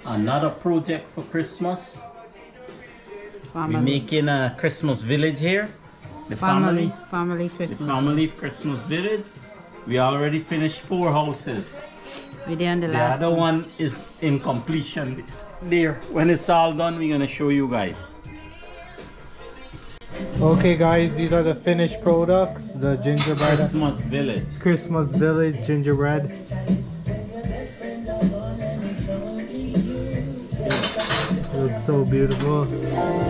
Another project for Christmas. Family. We're making a Christmas village here. The Family The Christmas. family Christmas village. We already finished 4 houses. We did on the The last other one is in completion there. When it's all done, we're gonna show you guys. Okay guys, these are the finished products. The gingerbread Christmas village. Christmas village gingerbread. It looks so beautiful.